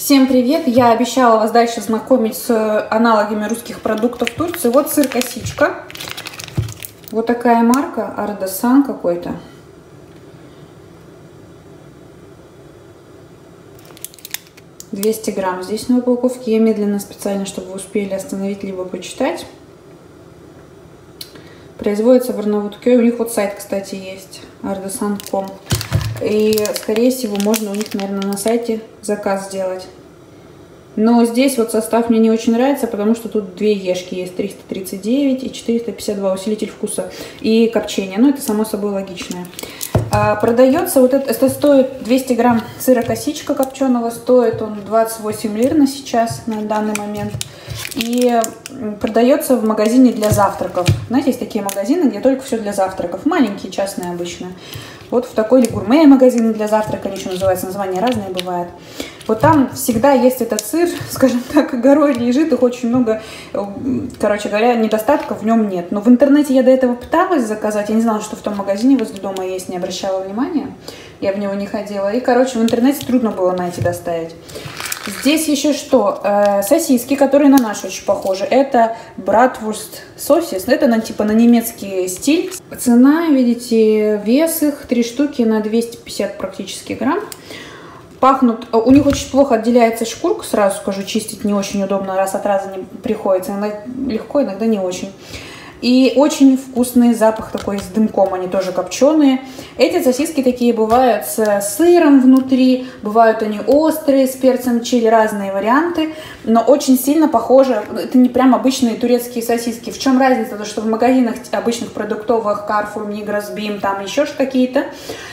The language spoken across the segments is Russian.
Всем привет! Я обещала вас дальше знакомить с аналогами русских продуктов Турции. Вот сыр косичка. Вот такая марка, Ардасан какой-то. $200 грамм. Здесь на упаковке. Я медленно специально, чтобы вы успели остановить либо почитать. Производится в Арнавутке. У них вот сайт, кстати, есть. ardasan.com. И, скорее всего, можно у них, наверное, на сайте заказ сделать. Но здесь вот состав мне не очень нравится, потому что тут две ешки есть. 339 и 452. Усилитель вкуса и копчения. Ну, это само собой логичное. Продается вот это стоит 200 грамм сыра косичка копченого. Стоит он 28 лир на сейчас, на данный момент. И продается в магазине для завтраков. Знаете, есть такие магазины, где только все для завтраков. Маленькие, частные обычно. Вот в такой гурме-магазин для завтрака, они еще называются, названия разные бывают. Вот там всегда есть этот сыр, скажем так, горой лежит, их очень много, короче говоря, недостатков в нем нет. Но в интернете я до этого пыталась заказать, я не знала, что в том магазине возле дома есть, не обращала внимания, я в него не ходила. И, короче, в интернете трудно было найти, доставить. Здесь еще что? Сосиски, которые на наши очень похожи. Это Bratwurst сосис. Это типа на немецкий стиль. Цена, видите, вес их 3 штуки на 250 практически грамм. Пахнут, у них очень плохо отделяется шкурка, сразу скажу, чистить не очень удобно, раз от раза не приходится. Иногда легко, иногда не очень. И очень вкусный запах такой с дымком, они тоже копченые. Эти сосиски такие бывают с сыром внутри, бывают они острые, с перцем чили, разные варианты, но очень сильно похожи, это не прям обычные турецкие сосиски. В чем разница? То, что в магазинах обычных продуктовых, Carrefour, Migros, Bim, там еще какие-то,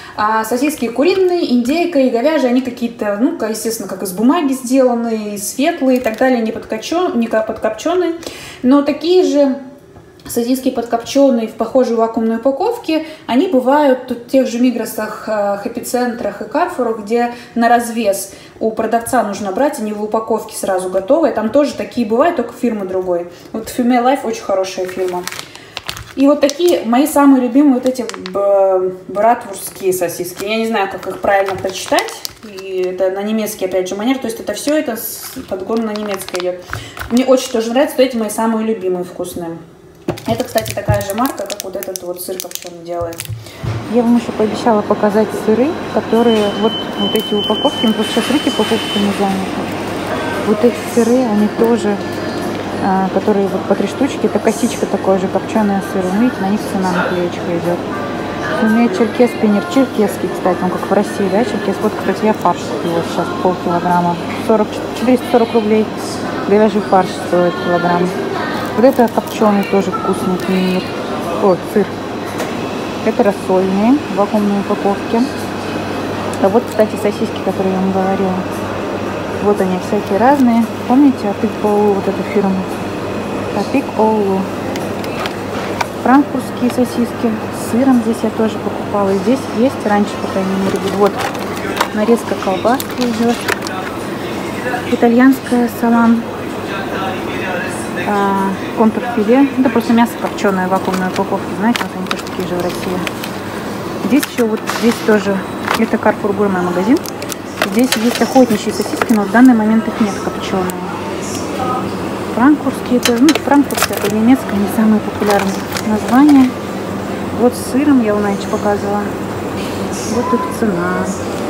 а сосиски куриные, индейка и говяжьи, они какие-то, ну, естественно, как из бумаги сделанные, светлые и так далее, не подкопченые, но такие же сосиски подкопченые в похожей вакуумной упаковке, они бывают в тех же Мигросах, Хэппи-центрах и Карфурах, где на развес у продавца нужно брать, они в упаковке сразу готовые. Там тоже такие бывают, только фирмы другой. Вот Female Life очень хорошая фирма. И вот такие мои самые любимые вот эти братвурские сосиски. Я не знаю, как их правильно прочитать. И это на немецкий, опять же, манер. То есть это все это подгон на немецкое идет. Мне очень тоже нравится, что эти мои самые любимые вкусные. Это, кстати, такая же марка, как вот этот вот сыр копченый делает. Я вам еще пообещала показать сыры, которые вот эти упаковки. Мы просто сейчас руки покупками заняты. Вот эти сыры, они тоже, которые вот по 3 штучки. Это косичка такой же, копченый сыр. Видите, на них цена наклеечка идет. У меня черкес пенер, черкесский, кстати, он как в России, да, черкес. Вот, кстати, я фарш купила сейчас, полкилограмма. 440 рублей. Говяжий фарш стоит килограмм. Вот это копченый, тоже вкусный пенир. Вот, сыр. Это рассольные в вакуумной упаковке. А вот, кстати, сосиски, которые я вам говорила. Вот они всякие разные. Помните, Апик Оулу, вот эту фирму? Апик Оулу. Франкфуртские сосиски. С сыром здесь я тоже покупала. И здесь есть раньше, по крайней мере. Вот нарезка колбаски идет. Итальянская салам. Контурфиле. Это просто мясо копченое в вакуумной упаковке. Знаете, вот они тоже такие же в России. Здесь еще вот здесь тоже. Это Carrefour Gourmet магазин. Здесь есть охотничьи сосиски, но в данный момент их нет копченые. Франкфуртские, это, ну, франкфуртские, это немецкое, не самое популярное название. Вот с сыром я вам раньше показывала. Вот их цена.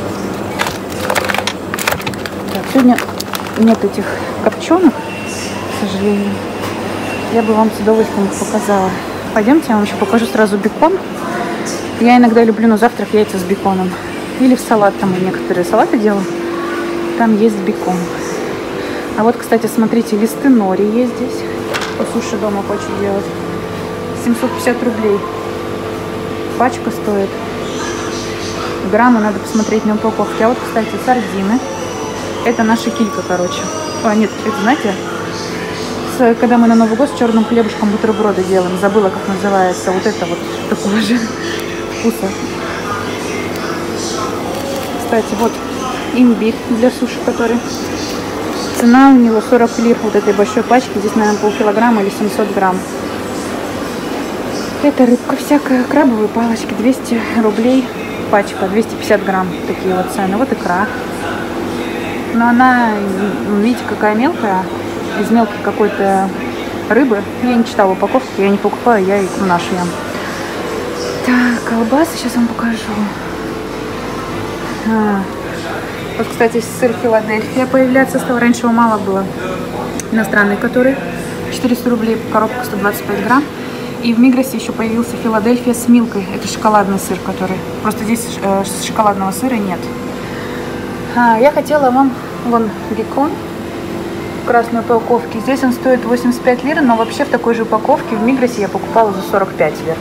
Так, сегодня нет этих копченых, к сожалению. Я бы вам с удовольствием их показала. Пойдемте, я вам еще покажу сразу бекон. Я иногда люблю на завтрак яйца с беконом. Или в салат, там и некоторые салаты делаю. Там есть бекон. А вот, кстати, смотрите, листы нори есть здесь. По суше дома хочу делать. 750 рублей. Пачка стоит. Граммы надо посмотреть на упаковке. А вот, кстати, сардины. Это наша килька, короче. А, нет, это, знаете, когда мы на Новый год с черным хлебушком бутерброды делаем. Забыла, как называется. Вот это вот такого же вкуса. Кстати, вот имбирь для суши, который. Цена у него 40 лир вот этой большой пачки. Здесь, наверное, полкилограмма или 700 грамм. Это рыбка всякая. Крабовые палочки. 200 рублей пачка. 250 грамм. Такие вот цены. Вот икра. Но она, видите, какая мелкая, из мелкой какой-то рыбы. Я не читала упаковки, я не покупаю, я икру нашу ем. Так, колбасы сейчас вам покажу. Вот, кстати, сыр Филадельфия появляется, стало. Раньше его мало было. Иностранный, который 400 рублей, коробка 125 грамм. И в Мигросе еще появился Филадельфия с Милкой. Это шоколадный сыр, который... Просто здесь шоколадного сыра нет. Я хотела вам... Вон бекон в красной упаковке. Здесь он стоит 85 лир, но вообще в такой же упаковке в Мигросе я покупала за 45 лир.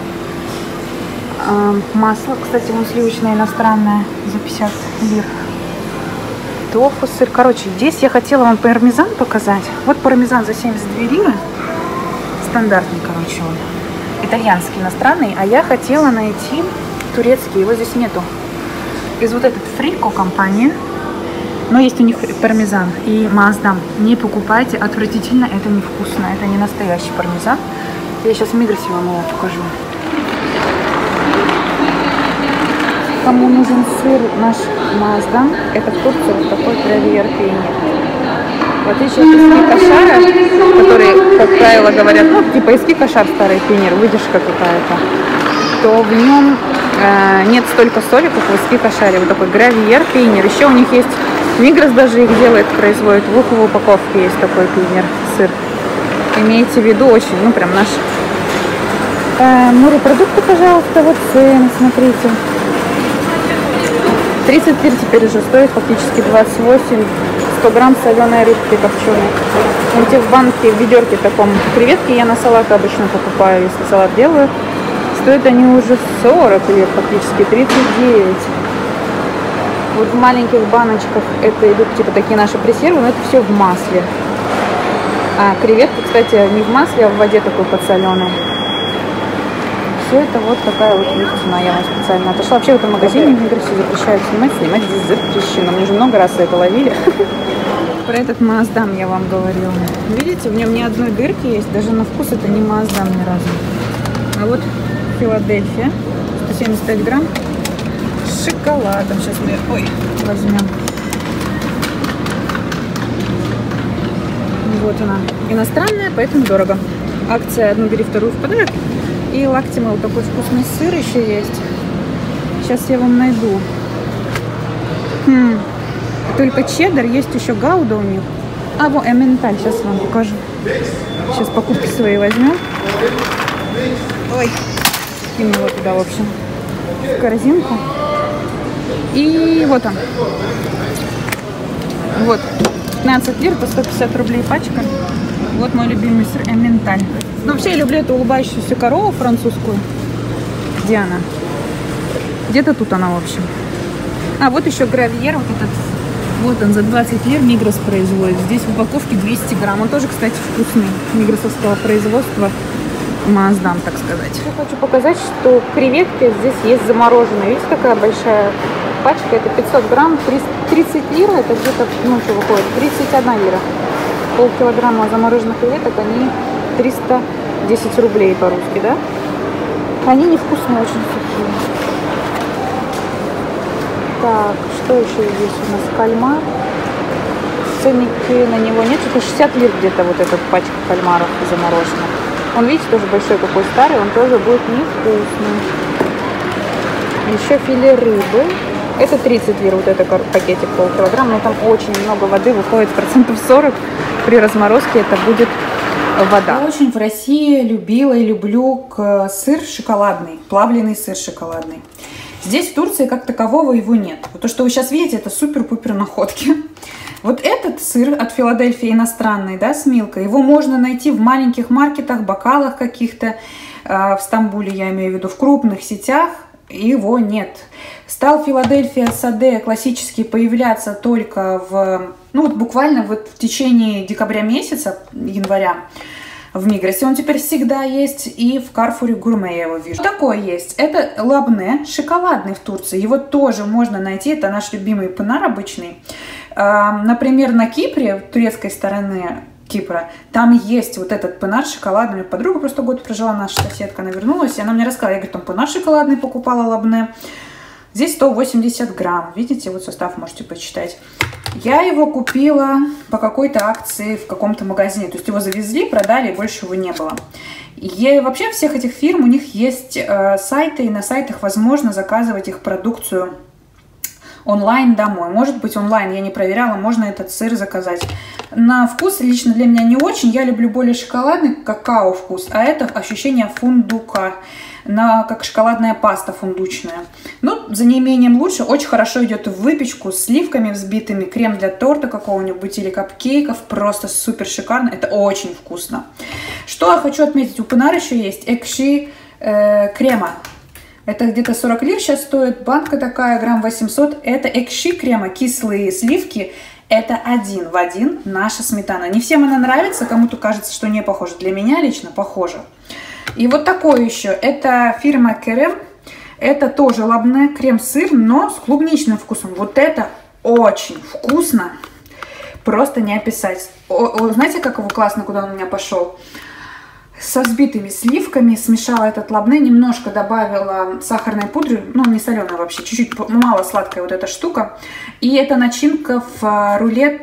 Масло, кстати, вон сливочное иностранное за 50 лир. Тофу, сыр. Короче, здесь я хотела вам пармезан показать. Вот пармезан за 72 лиры. Стандартный, короче, он. Итальянский, иностранный. А я хотела найти турецкий. Его здесь нету. Из вот этот Фрико компания. Но есть у них пармезан и Маасдам. Не покупайте. Отвратительно. Это невкусно. Это не настоящий пармезан. Я сейчас в Мигросе вам его покажу. Кому нужен сыр наш Маасдам, это в Турции вот такой гравиер пенир. В отличие от иски кошара, которые, как правило, говорят, ну, типа иски кошар старый пенир, выдержка какая-то, то в нем нет столько соли, как в иски кошаре. Вот такой гравиер пенир. Еще у них есть, Мигрос даже их делает, производит, в упаковке есть такой пенир, сыр. Имейте в виду, очень, ну, прям наш. Морепродукты, пожалуйста, вот цены, смотрите. 30 лир теперь уже стоит, фактически 28, 100 грамм соленой рыбки копченой. Вот в банке, в ведерке таком креветки я на салат обычно покупаю, если салат делаю. Стоят они уже 40 лир, фактически 39. Вот в маленьких баночках это идут типа такие наши пресервы, но это все в масле. А креветки, кстати, не в масле, а в воде такой подсоленой. Все это вот такая вот цена, я вам специально отошла. Вообще в этом магазине в Мигросе запрещают снимать здесь запрещено. Мы уже много раз это ловили. Про этот Маасдам я вам говорила. Видите, в нем ни одной дырки есть, даже на вкус это не Маасдам ни разу. А вот Филадельфия, 175 грамм, с шоколадом. Сейчас мы, возьмем. Вот она, иностранная, поэтому дорого. Акция «Одну бери, вторую в подарок». И Лактимал, вот такой вкусный сыр еще есть. Сейчас я вам найду. Только чеддер, есть еще гауда у них. А, вот эмменталь, сейчас вам покажу. Сейчас покупки свои возьмем. Ой, кинем его туда, в общем, в корзинку. И вот он. Вот, 15 лир, это 150 рублей пачка. Вот мой любимый сыр эмменталь. Но вообще я люблю эту улыбающуюся корову французскую. Где она? Где-то тут она, в общем. А вот еще гравьер, вот этот. Вот он за 20 лир Мигрос производит. Здесь в упаковке 200 грамм. Он тоже, кстати, вкусный. Мигросовского производства. Маасдам, так сказать. Я хочу показать, что креветки здесь есть замороженные. Видите, такая большая пачка. Это 500 грамм, 30 лир. Это где-то, ну, что выходит, 31 лира. Полкилограмма замороженных креветок, они 310 рублей по-русски, да? Они невкусные, очень сухие. Так, что еще здесь у нас? Кальмар. Ценники на него нет. Это 60 лир где-то вот эта пачка кальмаров замороженных. Он, видите, тоже большой какой старый, он тоже будет невкусный. Еще филе рыбы. Это 30 лир, вот это пакетик полкилограмма, но там очень много воды, выходит процентов 40. При разморозке это будет вода. Я очень в России любила и люблю сыр шоколадный, плавленый сыр шоколадный. Здесь в Турции как такового его нет. Вот то, что вы сейчас видите, это супер-пупер находки. Вот этот сыр от Филадельфии иностранный, да, с Милкой, его можно найти в маленьких маркетах, бокалах каких-то, в Стамбуле, я имею в виду, в крупных сетях. Его нет. Стал Филадельфия Саде классический появляться только в, ну вот буквально вот в течение декабря месяца, января, в Мигросе. Он теперь всегда есть, и в Карфуре Гурме я его вижу. Что такое есть? Это лабне, шоколадный в Турции. Его тоже можно найти, это наш любимый пынар обычный. Например, на Кипре, турецкой стороны Кипра, там есть вот этот пынар шоколадный. У меня подруга просто год прожила, наша соседка, она вернулась, и она мне рассказала, я говорю, там пынар шоколадный покупала лабне. Здесь 180 грамм, видите, вот состав можете почитать. Я его купила по какой-то акции в каком-то магазине. То есть его завезли, продали, и больше его не было. И вообще всех этих фирм, у них есть сайты, и на сайтах возможно заказывать их продукцию онлайн домой. Может быть онлайн, я не проверяла, можно этот сыр заказать. На вкус лично для меня не очень. Я люблю более шоколадный какао вкус, а это ощущение фундука. Как шоколадная паста фундучная. Ну, за неимением лучше. Очень хорошо идет в выпечку с сливками взбитыми, крем для торта какого-нибудь или капкейков. Просто супер шикарно. Это очень вкусно. Что я хочу отметить. У Пынар еще есть экши крема. Это где-то 40 лир сейчас стоит. Банка такая, грамм 800. Это экши крема, кислые сливки. Это один в один наша сметана. Не всем она нравится. Кому-то кажется, что не похоже. Для меня лично похоже. И вот такой еще, это фирма Керем, это тоже лобне крем-сыр, но с клубничным вкусом. Вот это очень вкусно, просто не описать. Знаете, как его классно, куда он у меня пошел? Со взбитыми сливками смешала этот лобне, немножко добавила сахарной пудры, ну не соленая вообще, чуть-чуть мало сладкая вот эта штука. И это начинка в рулет,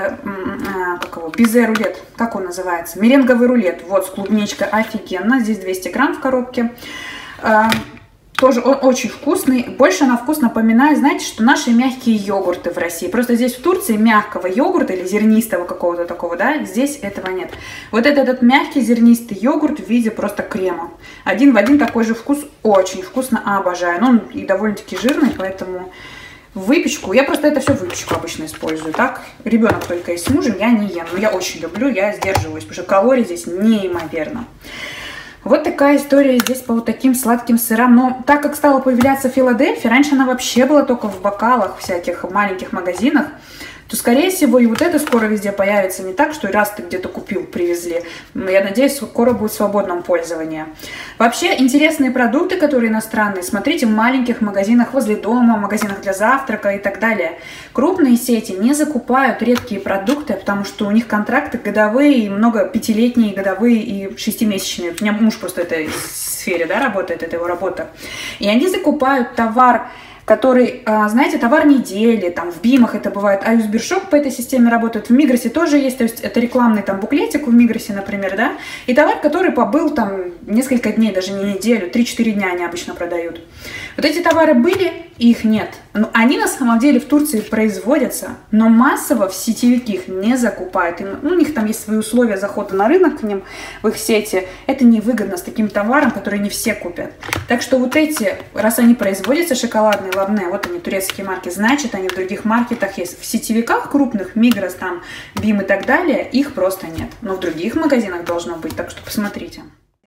бизе рулет, как он называется, меренговый рулет, вот с клубничкой, офигенно, здесь 200 грамм в коробке. Тоже он очень вкусный. Больше на вкус напоминает, знаете, что наши мягкие йогурты в России. Просто здесь в Турции мягкого йогурта или зернистого какого-то такого, да, здесь этого нет. Вот этот мягкий зернистый йогурт в виде просто крема. Один в один такой же вкус, очень вкусно, обожаю. Но он и довольно-таки жирный, поэтому в выпечку. Я просто это все в выпечку обычно использую. Так, ребенок только есть с мужем, я не ем. Но я очень люблю, я сдерживаюсь, потому что калорий здесь неимоверно. Вот такая история здесь по вот таким сладким сырам. Но так как стала появляться Филадельфия, раньше она вообще была только в бокалах всяких, в маленьких магазинах, то, скорее всего, и вот это скоро везде появится. Не так, что раз ты где-то купил, привезли. Я надеюсь, скоро будет в свободном пользовании. Вообще, интересные продукты, которые иностранные, смотрите в маленьких магазинах возле дома, магазинах для завтрака и так далее. Крупные сети не закупают редкие продукты, потому что у них контракты годовые, и много пятилетние, годовые и шестимесячные. У меня муж просто в этой сфере, да, работает, это его работа. И они закупают товар, который, знаете, товар недели, там в Бимах это бывает, а Юсбершоп по этой системе работает, в Мигросе тоже есть, то есть это рекламный там буклетик в Мигросе, например, да, и товар, который побыл там несколько дней, даже не неделю, 3-4 дня они обычно продают. Вот эти товары были, и их нет. Ну, они на самом деле в Турции производятся, но массово в сетевики их не закупают. У них там есть свои условия захода на рынок к ним, в их сети. Это невыгодно с таким товаром, который не все купят. Так что вот эти, раз они производятся, шоколадные лобне, вот они, турецкие марки, значит, они в других маркетах есть. В сетевиках крупных, Мигрос, там, Бим и так далее, их просто нет. Но в других магазинах должно быть, так что посмотрите.